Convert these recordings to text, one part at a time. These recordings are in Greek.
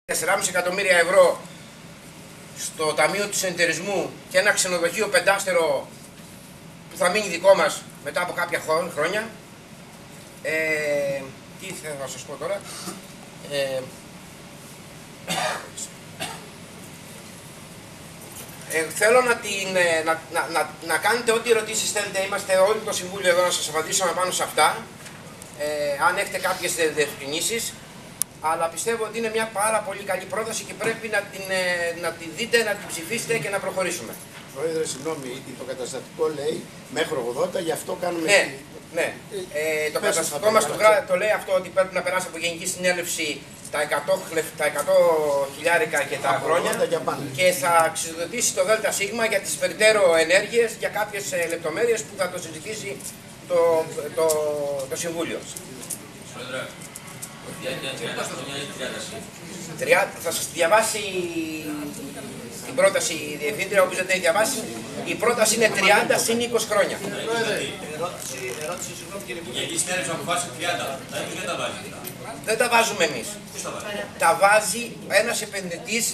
4,5 εκατομμύρια ευρώ στο Ταμείο του Συνεταιρισμού και ένα ξενοδοχείο πεντάστερο που θα μείνει δικό μας μετά από κάποια χρόνια. Τι θέλω να σας πω τώρα. Θέλω να κάνετε ό,τι ερωτήσεις θέλετε. Είμαστε όλοι το Συμβούλιο εδώ να σας απαντήσουμε πάνω σε αυτά. Αν έχετε κάποιες διευκρινήσεις. Αλλά πιστεύω ότι είναι μια πάρα πολύ καλή πρόταση και πρέπει να τη δείτε, να την ψηφίσετε και να προχωρήσουμε. Πρόεδρε, συγγνώμη, το καταστατικό λέει μέχρι 80, γι' αυτό κάνουμε... Ναι. Το καταστατικό μας το λέει αυτό, ότι πρέπει να περάσει από Γενική Συνέλευση τα 100 χιλιάρικα και τα χρόνια και θα εξοδοτήσει το ΔΣ για τις περαιτέρω ενέργειες για κάποιες λεπτομέρειες που θα το συζητήσει το Συμβούλιο. Θα σας διαβάσει την πρόταση η Διευθύντρια, όποιος δεν την έχει διαβάσει. Η πρόταση είναι 30 συν 20 χρόνια. Ερώτηση, συγγνώμη κύριε Υπουργέ. Η συνέλευση αποφάσισε 30. Δεν τα βάζει. Δεν τα βάζουμε εμείς. Τα βάζει ένας επενδυτής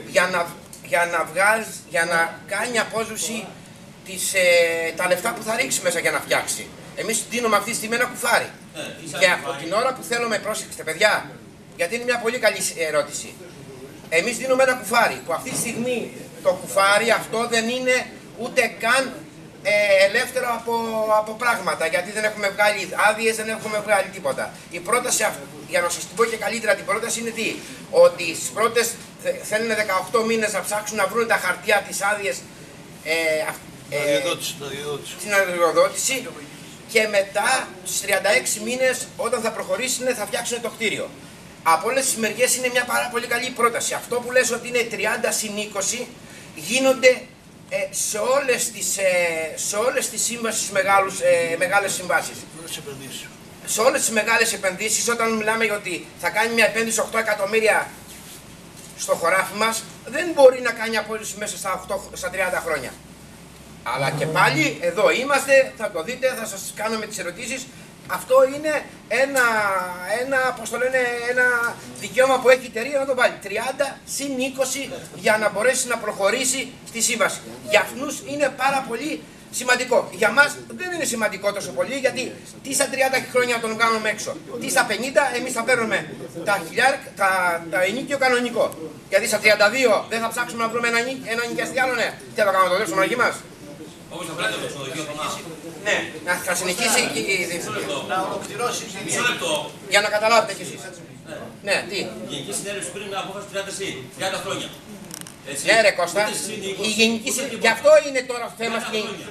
για να κάνει απόσβεση τα λεφτά που θα ρίξει μέσα για να φτιάξει. Εμείς δίνουμε αυτή τη στιγμή ένα κουφάρι. Και από την ώρα που θέλουμε, πρόσεξτε παιδιά, γιατί είναι μια πολύ καλή ερώτηση. Εμείς δίνουμε ένα κουφάρι, που αυτή τη στιγμή το κουφάρι αυτό δεν είναι ούτε καν ελεύθερο από πράγματα, γιατί δεν έχουμε βγάλει άδειες, δεν έχουμε βγάλει τίποτα. Η πρόταση, για να σας την πω και καλύτερα την πρόταση, είναι τι? Ότι στις πρώτες θέλουν 18 μήνες να ψάξουν να βρουν τα χαρτιά της άδειες στην αδειοδότηση και μετά στους 36 μήνες όταν θα προχωρήσουν θα φτιάξουν το κτίριο. Από όλες τις μεριές είναι μια πάρα πολύ καλή πρόταση. Αυτό που λες ότι είναι 30 συν 20 γίνονται σε όλες τις σύμβασεις, μεγάλες συμβάσεις. Σε όλες τις μεγάλες επενδύσεις, όταν μιλάμε για ότι θα κάνει μια επένδυση 8 εκατομμύρια στο χωράφι μας, δεν μπορεί να κάνει απόλυση μέσα στα 30 χρόνια. Αλλά και πάλι εδώ είμαστε, θα το δείτε, θα σας κάνουμε τις ερωτήσεις. Αυτό είναι ένα δικαίωμα που έχει η εταιρεία να το βάλει. 30 συν 20 για να μπορέσει να προχωρήσει στη σύμβαση. Για αυτούς είναι πάρα πολύ σημαντικό. Για μας δεν είναι σημαντικό τόσο πολύ, γιατί τι στα 30 χρόνια τον κάνουμε έξω. Τι στα 50 εμείς θα παίρνουμε τα ενίκιο κανονικό. Γιατί στα 32 δεν θα ψάξουμε να βρούμε ένα νοικιαστή άλλο, ναι. Τι θα κάνουμε, το δέψουμε εκεί μας. Όπως θα πρέπει να το ξενοδοχείο ναι, θα συνεχίσει και η Διευθύντρια. Να ολοκληρώσει. Μισό λεπτό. Για να καταλάβετε κι εσείς. Ναι, τι. Η Γενική Συνέλευση πριν με απόφαση 30 χρόνια. Ναι ρε Κώστα, και αυτό είναι τώρα το θέμα.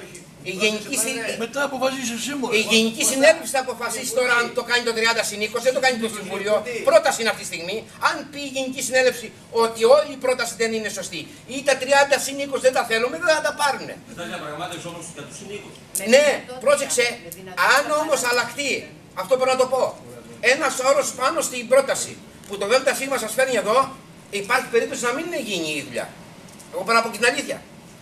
Μετά αποφασίσει ο Σύμβουλος. Η Γενική Συνέλευση θα αποφασίσει τώρα αν το κάνει το 30 συν 20, δεν το κάνει το Συμβούλιο. Πρόταση είναι αυτή τη στιγμή. Αν πει η Γενική Συνέλευση ότι όλη η πρόταση δεν είναι σωστή ή τα 30 συν 20 δεν τα θέλουμε, δεν θα τα πάρουν. Μετά για πραγματεύση όμως για τους συν 20. Ναι, πρόσεξε, αν όμως αλλάχτεί, αυτό πρέπει να το πω, ένας όρος πάνω στην πρόταση που το ΔΣ σας φέρνει εδώ, υπάρχει περίπτωση να μην γίνει η δουλειά. Εγώ πρέπει να πω και την αλήθεια.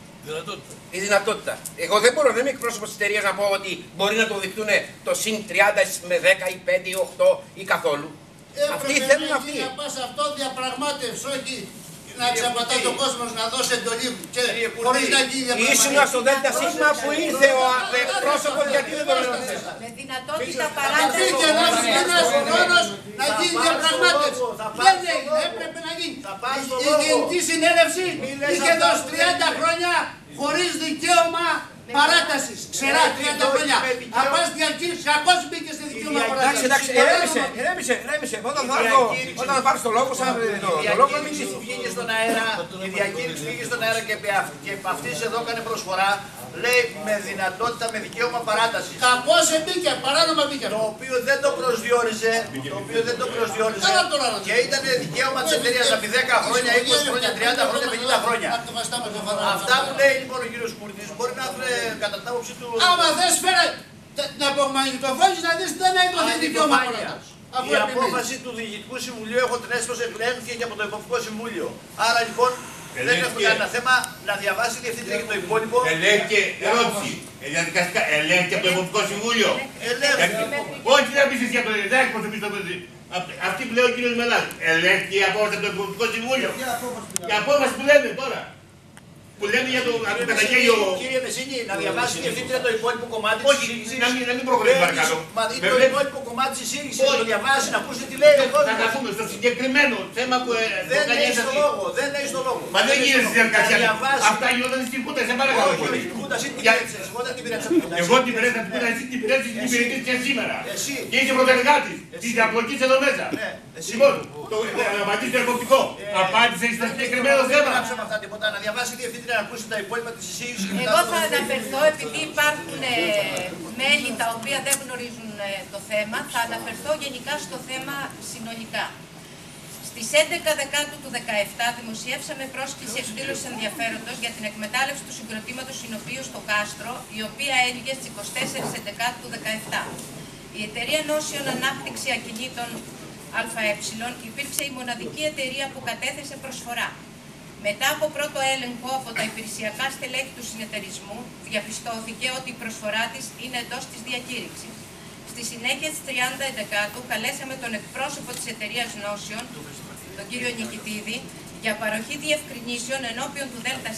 Η δυνατότητα. Εγώ δεν μπορώ, δεν είμαι εκπρόσωπος της εταιρείας να πω ότι μπορεί να το δεικτούν το συν 30 με 10 ή 5 ή 8 ή καθόλου. Αυτοί θέλουν αυτοί. Να πας αυτό διαπραγμάτευση, όχι να ξαπατάει τον κόσμο να δώσει εντολή και χωρίς να γίνει διαπραγμάτευση. Ήσουν στο ΔΣ που ήρθε ο εκπρόσωπος, γιατί δεν το ρωτήσατε. Με δυνατότητα παράταση. Αφήνει ένας χρόνος να γίνει διαπραγμάτευση. Δεν έγινε, έπρεπε να γίνει. Η Γενική Συνέλευση είχε δώσει 30 χρόνια χωρίς δικαίωμα παράτασης. Ξερά 30 χρόνια. Αν πας διακήρυξης, κακώς μπήκε στη δικαίωμα παράτασης. Εντάξει, ηρέμησε. Όταν θα πάρεις το λόγο, σαν το λόγο μην Η διακήρυξη πήγε στον αέρα και επ' αυτής εδώ έκανε προσφορά. Λέει με δυνατότητα, με δικαίωμα παράτασης. Κακώς μπήκε, παράνομα μπήκε. Το οποίο δεν το προσδιορίζε. Και ήταν δικαίωμα της εταιρείας από 10 χρόνια, 20 χρόνια, 30 χρόνια, 50 χρόνια. Αυτά που λέει λοιπόν ο κύριος Κούρτης μπορεί να έχουν κατά την άποψη του. Άμα θες φέρε να απομαγνητοφώνεις να δεις δεν έδωσε δικαίωμα παράτασης. Η απόφαση του Διοικητικού Συμβουλίου, έχω την αίσθηση, εκλέχθηκε και από το Υποπτικό Συμβούλιο. Άρα λοιπόν δεν έχουμε κανένα θέμα να διαβάσει η Διευθύντρια και το υπόλοιπο. Ελέγχεται, ερώτηση. Διαδικαστικά, ελέγχεται από το Υποπτικό Συμβούλιο. Ελέγχεται. Όχι να πεις εσύ από το Διδάκη, πώς θα πεις το παιδί. Αυτή που λέει ο κύριος Μελάς, ελέγχει η απόφαση από το Υπουργικό Συμβούλιο. Η απόφαση που λένε τώρα. Που λένε για το καταγγέλιο. Κύριε Μεσίνη, να διαβάσει η διευθύντρια το υπόλοιπο κομμάτι της εισήγησης. Να μην προχωρήσει παρακάτω. Το υπόλοιπο κομμάτι της εισήγησης, να το διαβάσει, να ακούσετε τι λέει. Θα καθούμε στο συγκεκριμένο θέμα που δεν έχει το λόγο. Δεν έχει το λόγο. Μα δεν γίνεται στη διαδικασία. Αυτά γινόταν στην Κούτα, σε παρακαλώ πολύ. Εγώ δεν την πειράξα. Εγώ την πειράξα την Κούτα, εσύ την πειράξα την υπηρετή και σήμερα. Εσύ. Και είσαι πρωτεργάτης της διαπλοκής εδώ μέσα. Λοιπόν, να απαντήσει το εποπτικό. Απάντησε στο συγκεκριμένο θέμα. Να διαβάσει η διευθύντρια να ακούσει τα υπόλοιπα της εισήγησης. Εγώ θα αναφερθώ, επειδή υπάρχουν μέλη τα οποία δεν γνωρίζουν το θέμα, θα αναφερθώ γενικά στο θέμα συνολικά. Στις 11 Δεκάτου του 2017 δημοσιεύσαμε πρόσκληση εκδήλωσης ενδιαφέροντος για την εκμετάλλευση του συγκροτήματος Συνοπίου στο Κάστρο, η οποία έλυγε στις 24 Δεκάτου του 2017. Η εταιρεία Νόσιον Ανάπτυξη Ακινήτων ΑΕ υπήρξε η μοναδική εταιρεία που κατέθεσε προσφορά. Μετά από πρώτο έλεγχο από τα υπηρεσιακά στελέχη του συνεταιρισμού, διαπιστώθηκε ότι η προσφορά της είναι εντός της διακήρυξης. Στη συνέχεια της 30 Δεκάτου καλέσαμε τον εκπρόσωπο της εταιρείας Νόσιον, τον κύριο Νικητίδη, για παροχή διευκρινήσεων ενώπιον του ΔΣ,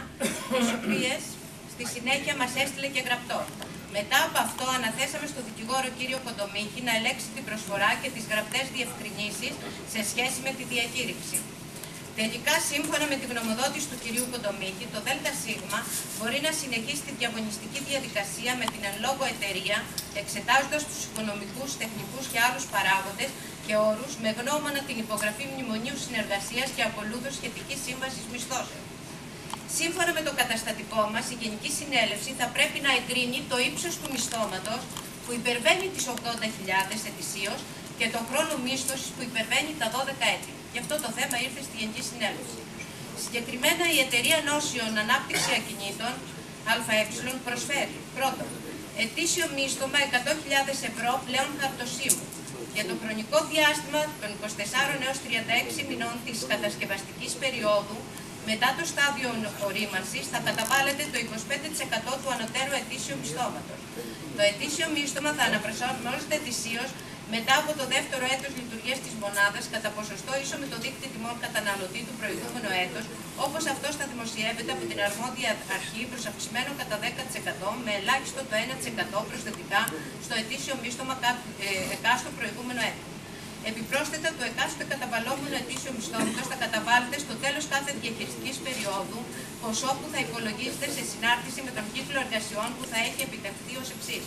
τις οποίες στη συνέχεια μας έστειλε και γραπτό. Μετά από αυτό αναθέσαμε στον δικηγόρο κύριο Κοντομίχη να ελέγξει την προσφορά και τις γραπτές διευκρινήσεις σε σχέση με τη διακήρυξη. Τελικά, σύμφωνα με την γνωμοδότηση του κυρίου Κοντομίχη, το ΔΣ μπορεί να συνεχίσει τη διαγωνιστική διαδικασία με την εν λόγω εταιρεία, εξετάζοντας τους οικονομικούς, τεχνικούς και άλλους παράγοντες και όρους, με γνώμονα την υπογραφή μνημονίου συνεργασίας και ακολούθως σχετικής σύμβασης μισθώσεων. Σύμφωνα με το καταστατικό μας, η Γενική Συνέλευση θα πρέπει να εγκρίνει το ύψος του μισθώματος που υπερβαίνει τις 80.000 ετησίως και τον χρόνο μίσθωσης που υπερβαίνει τα 12 έτη. Γι' αυτό το θέμα ήρθε στη Γενική Συνέλευση. Συγκεκριμένα, η εταιρεία Νόσιον Ανάπτυξη Ακινήτων ΑΕ προσφέρει πρώτον ετήσιο μίσθωμα 100.000 ευρώ πλέον χαρτοσύμου για το χρονικό διάστημα των 24 έως 36 μηνών της κατασκευαστικής περίοδου. Μετά το στάδιο ορίμανσης θα καταβάλλεται το 25% του ανωτέρου ετήσιου μισθώματος. Το ετήσιο μίσθωμα θα αναπροσαρμόζεται ετησίως μετά από το δεύτερο έτος λειτουργίας της μονάδας κατά ποσοστό ίσο με το δείκτη τιμών καταναλωτή του προηγούμενου έτος, όπως αυτός θα δημοσιεύεται από την αρμόδια αρχή προς αυξημένο κατά 10% με ελάχιστο το 1% προσθετικά στο ετήσιο μίσθωμα εκάστο προηγούμενο έτος. Επιπρόσθετα, το εκάστοτε καταβαλλόμενο ετήσιο μισθώματος θα καταβάλλεται στο τέλος κάθε διαχειριστικής περίοδου, ποσό που θα υπολογίζεται σε συνάρτηση με τον κύκλο εργασιών που θα έχει επιτευχθεί ως εξής.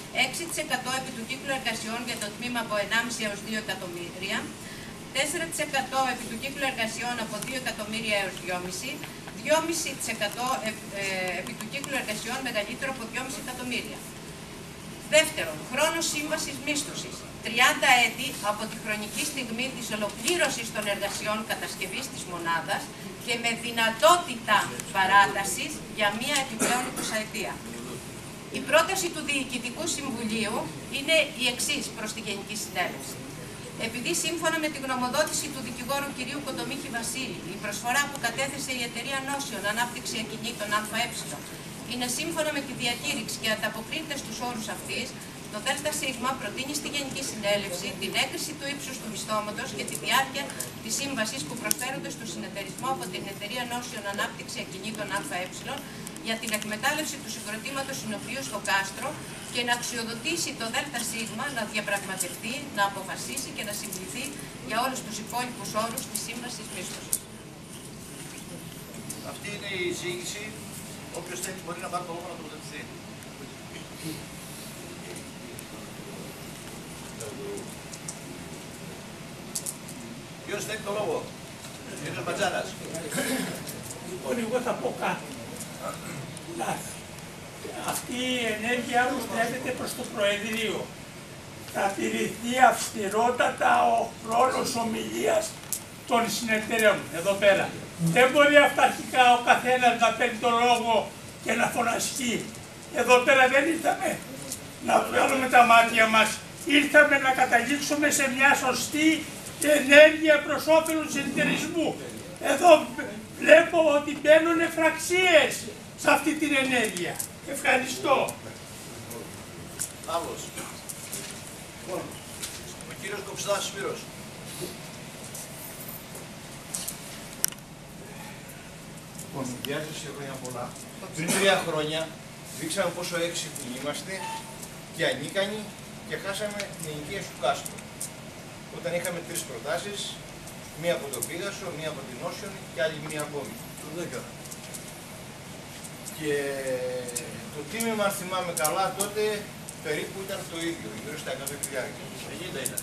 6% επί του κύκλου εργασιών για το τμήμα από 1,5 έως 2 εκατομμύρια, 4% επί του κύκλου εργασιών από 2 εκατομμύρια έως 2,5, 2,5% επί του κύκλου εργασιών μεγαλύτερο από 2,5 εκατομμύρια. Δεύτερον, χρόνος σύμβασης μίσθωσης. 30 έτη από τη χρονική στιγμή της ολοκλήρωσης των εργασιών κατασκευής της μονάδας και με δυνατότητα παράτασης για μία επιπλέον 20ετία. Η πρόταση του Διοικητικού Συμβουλίου είναι η εξής προς τη Γενική Συνέλευση. Επειδή σύμφωνα με τη γνωμοδότηση του δικηγόρου κ. Κοντομίχη Βασίλη, η προσφορά που κατέθεσε η εταιρεία Νόσιον Ανάπτυξη Ακινήτων ΑΕ είναι σύμφωνα με τη διακήρυξη και ανταποκρίνεται στους όρους αυτής, το ΔΣ προτείνει στη Γενική Συνέλευση την έγκριση του ύψους του μισθώματος και τη διάρκεια της σύμβασης που προσφέρονται στο συνεταιρισμό από την εταιρεία Νόσιον Ανάπτυξη Ακινήτων ΑΕ για την εκμετάλλευση του συγκροτήματος Συνοπίου στο Κάστρο και να αξιοδοτήσει το ΔΣ να διαπραγματευτεί, να αποφασίσει και να συμβληθεί για όλους τους υπόλοιπους όρους της σύμβασης μίσθωσης. Αυτή είναι η εισήγηση. Όποιος θέλει μπορεί να πάρει το λόγο να τοποθετηθεί. Ποιος θέλει το λόγο? Κύριος Μπατζάρας. Λοιπόν, εγώ θα πω κάτι. Αυτή η ενέργεια που στρέφεται προς το Προεδρείο. Θα τηρηθεί αυστηρότατα ο χρόνος ομιλίας των συνεταιρέων εδώ πέρα. Δεν μπορεί αυταρχικά ο καθένας να παίρνει το λόγο και να φωνασκεί. Εδώ πέρα δεν ήρθαμε να βγάλουμε τα μάτια μας. Ήρθαμε να καταλήξουμε σε μια σωστή ενέργεια προς όφελος του συνεταιρισμού. Εδώ βλέπω ότι μπαίνουν φραξίες σε αυτή την ενέργεια. Ευχαριστώ. Άλλος. Ο κύριος Κοψιδάς Σπύρος. Λοιπόν, γεια σας και χρόνια πολλά. Πριν 3 χρόνια δείξαμε πόσο έξυπνοι είμαστε και ανίκανοι και χάσαμε την ενοικίαση του κάστρου. Όταν είχαμε 3 προτάσεις, μία από τον Πίγασο, μία από την Όσιον και άλλη μία ακόμη. Το 10. Και το τίμημα, αν θυμάμαι καλά, τότε περίπου ήταν το ίδιο, γύρω στα 100 χιλιάρικα. 60 ήταν.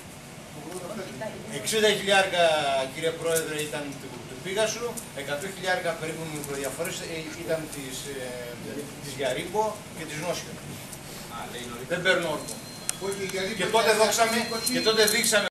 60 χιλιάρικα, κύριε Πρόεδρε, ήταν του Πίγασου, 100 χιλιάρικα περίπου μικροδιαφορές ήταν της Γιαρίμπο και της Νόσιον. Δεν παίρνω όρκο. Και τότε δείξαμε